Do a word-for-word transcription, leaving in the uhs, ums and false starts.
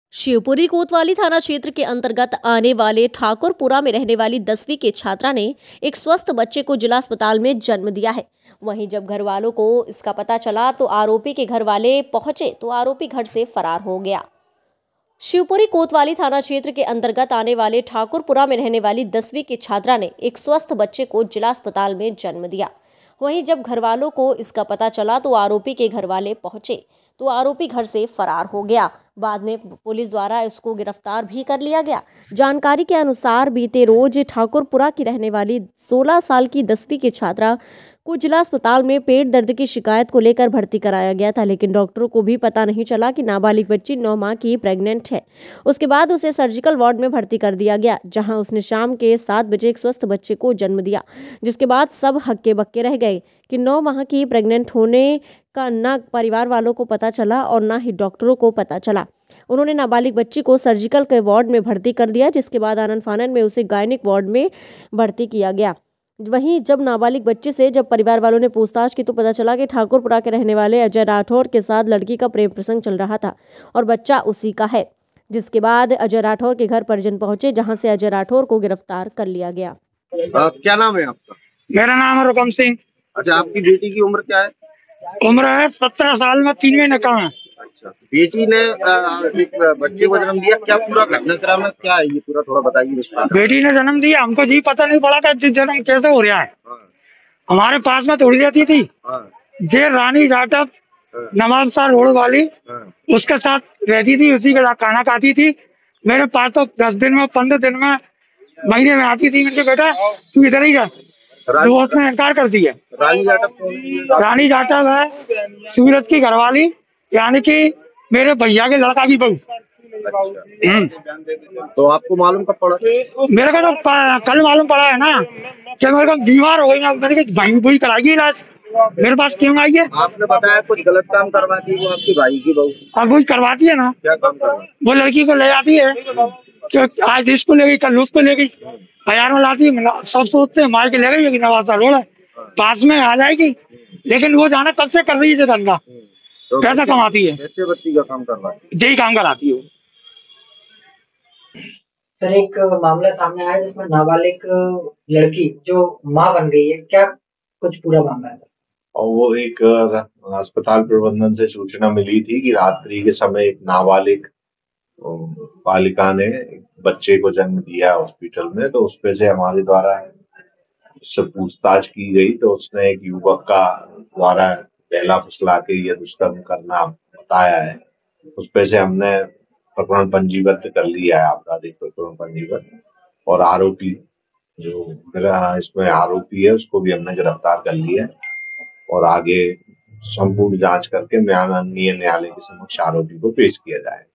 शिवपुरी कोतवाली थाना क्षेत्र के अंतर्गत आने वाले ठाकुरपुरा में रहने वाली दसवीं की छात्रा ने एक स्वस्थ बच्चे को जिला अस्पताल में जन्म दिया है। वहीं जब घर वालों को इसका पता चला तो आरोपी के घर वाले पहुंचे तो आरोपी घर से फरार हो गया। शिवपुरी कोतवाली थाना क्षेत्र के अंतर्गत आने वाले ठाकुरपुरा में रहने वाली दसवीं की छात्रा ने एक स्वस्थ बच्चे को जिला अस्पताल में जन्म दिया। वहीं जब घर वालों को इसका पता चला तो आरोपी के घर वाले पहुंचे तो आरोपी घर से फरार हो गया। बाद में पुलिस द्वारा इसको गिरफ्तार भी कर लिया गया। जानकारी के अनुसार बीते रोज ठाकुरपुरा की रहने वाली सोलह साल की दसवीं की छात्रा को जिला अस्पताल में पेट दर्द की शिकायत को लेकर भर्ती कराया गया था, लेकिन डॉक्टरों को भी पता नहीं चला कि नाबालिग बच्ची नौ माह की प्रेग्नेंट है। उसके बाद उसे सर्जिकल वार्ड में भर्ती कर दिया गया, जहां उसने शाम के सात बजे एक स्वस्थ बच्चे को जन्म दिया, जिसके बाद सब हक्के बक्के रह गए कि नौ माह की प्रेग्नेंट होने का न परिवार वालों को पता चला और न ही डॉक्टरों को पता चला। उन्होंने नाबालिग बच्ची को सर्जिकल के वार्ड में भर्ती कर दिया, जिसके बाद आनन फानन में उसे गायनिक वार्ड में भर्ती किया गया। वहीं जब नाबालिग बच्चे से जब परिवार वालों ने पूछताछ की तो पता चला कि ठाकुरपुरा के रहने वाले अजय राठौर के साथ लड़की का प्रेम प्रसंग चल रहा था और बच्चा उसी का है। जिसके बाद अजय राठौर के घर परिजन पहुंचे, जहां से अजय राठौर को गिरफ्तार कर लिया गया। आ, क्या नाम है आपका? मेरा नाम है रुकम सिंह। अच्छा, आपकी बेटी की उम्र क्या है? उम्र है सत्रह साल में तीन महीने का है। अच्छा, बेटी ने आ, एक बच्चे को जन्म दिया, क्या पूरा घटनाक्रम है, क्या है ये पूरा थोड़ा बताइए विस्तार। बेटी ने जन्म दिया, हमको जी पता नहीं पड़ा कि जन्म कैसे हो रहा है। हाँ। हमारे पास में थोड़ी रहती थी। हाँ। देर रानी जाटव हाँ। नवाबशाह रोड वाली। हाँ। उसके साथ रहती थी, उसी के साथ खाना खाती थी। मेरे पास तो दस दिन में पंद्रह दिन में महीने में आती थी। मेरे बेटा तू इधर ही जा, तो उसने इनकार कर दिया। रानी जाटव रानी जाटव है सूरत की घरवाली, यानी कि मेरे भैया के लड़का की बहू। अच्छा। तो आपको मालूम कब पड़ा? मेरे को तो कल मालूम पड़ा है ना कि मेरे को बीमार हो गई ना, मैंने भाई बुई कराई इलाज, मेरे पास क्यों आई है? आपने बताया कुछ गलत काम करवाती है वो आपके भाई की बहू। अब वही करवाती है ना। क्या काम करवाती? वो लड़की को ले जाती है कि आज इसको ले गई, कल उसको ले गई, बाजार में लाती है, सब सोचते हैं मार के ले गई, नवासा रोड है पास में आ जाएगी, लेकिन वो जाना कब से कर रही है धंधा, तो पैसा कमाती है, कैसे बच्ची का काम करवाती है, यही काम कराती है। सर, एक मामला सामने आया जिसमें नाबालिग लड़की जो मां बन गई है, क्या कुछ पूरा मामला है? और वो एक अस्पताल प्रबंधन से सूचना मिली थी कि रात्रि के समय एक नाबालिग बालिका ने बच्चे को जन्म दिया हॉस्पिटल में। तो उस पे से हमारे द्वारा उससे पूछताछ की गई तो उसने एक युवक का द्वारा पहला फुसला के यह दुष्कर्म करना बताया है। उस पे से हमने प्रकरण पंजीबद्ध कर लिया है, आपराधिक प्रकरण पंजीबद्ध, और आरोपी जो मेरा इसमें आरोपी है उसको भी हमने गिरफ्तार कर लिया है और आगे संपूर्ण जांच करके माननीय न्यायालय के समक्ष आरोपी को पेश किया जाए।